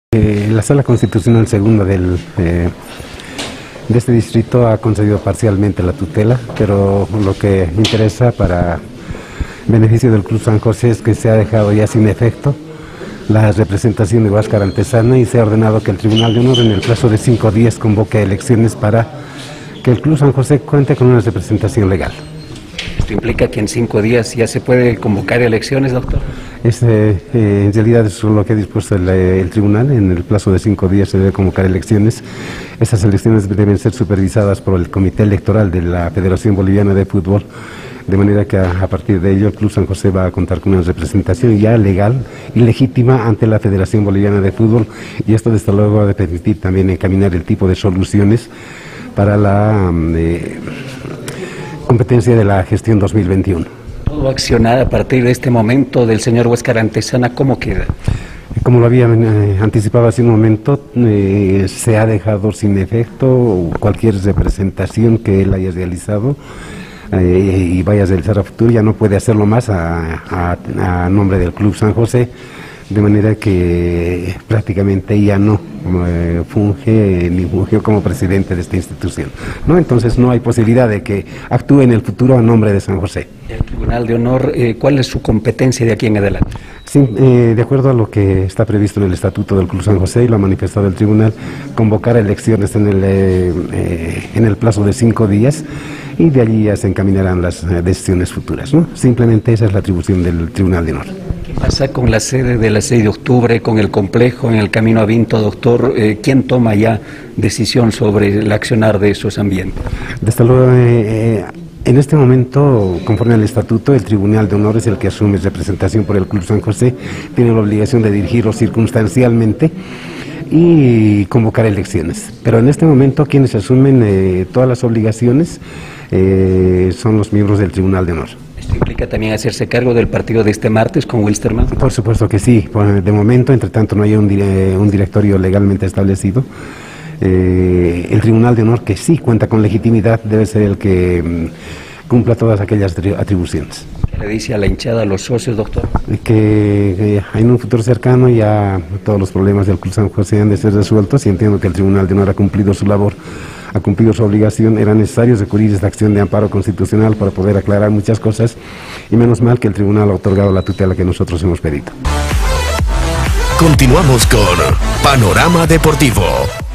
La Sala Constitucional Segunda de este distrito ha concedido parcialmente la tutela, pero lo que interesa para beneficio del Club San José es que se ha dejado ya sin efecto la representación de Huáscar Antesana y se ha ordenado que el Tribunal de Honor en el plazo de 5 días convoque elecciones para que el Club San José cuente con una representación legal. ¿Esto implica que en 5 días ya se puede convocar elecciones, doctor? En realidad eso es lo que ha dispuesto el tribunal. En el plazo de 5 días se debe convocar elecciones. Estas elecciones deben ser supervisadas por el Comité Electoral de la Federación Boliviana de Fútbol, de manera que a partir de ello el Club San José va a contar con una representación ya legal y legítima ante la Federación Boliviana de Fútbol, y esto desde luego va a permitir también encaminar el tipo de soluciones para la competencia de la gestión 2021. ¿Todo accionar a partir de este momento del señor Huáscar Antesana, cómo queda? Como lo había anticipado hace un momento, se ha dejado sin efecto cualquier representación que él haya realizado y vaya a realizar a futuro. Ya no puede hacerlo más a nombre del Club San José, de manera que prácticamente ya no funge ni fungió como presidente de esta institución, ¿no? Entonces no hay posibilidad de que actúe en el futuro a nombre de San José. El Tribunal de Honor, ¿cuál es su competencia de aquí en adelante? Sí, de acuerdo a lo que está previsto en el Estatuto del Club San José y lo ha manifestado el Tribunal, convocar elecciones en el plazo de 5 días, y de allí ya se encaminarán las decisiones futuras, ¿no? Simplemente esa es la atribución del Tribunal de Honor. ¿Qué pasa con la sede de la 6 de octubre, con el complejo en el Camino a Vinto, doctor? ¿Quién toma ya decisión sobre el accionar de esos ambientes? Desde luego, en este momento, conforme al Estatuto, el Tribunal de Honor es el que asume representación por el Club San José, tiene la obligación de dirigirlo circunstancialmente y convocar elecciones. Pero en este momento quienes asumen todas las obligaciones son los miembros del Tribunal de Honor. ¿Esto implica también hacerse cargo del partido de este martes con Wilstermann? Por supuesto que sí. De momento, entre tanto no hay un directorio legalmente establecido, el Tribunal de Honor, que sí cuenta con legitimidad, debe ser el que cumpla todas aquellas atribuciones. ¿Qué le dice a la hinchada, a los socios, doctor? Que en un futuro cercano ya todos los problemas del Club San José han de ser resueltos, y entiendo que el Tribunal de Honor ha cumplido su labor, ha cumplido su obligación. Era necesario recurrir a esta acción de amparo constitucional para poder aclarar muchas cosas, y menos mal que el Tribunal ha otorgado la tutela que nosotros hemos pedido. Continuamos con Panorama Deportivo.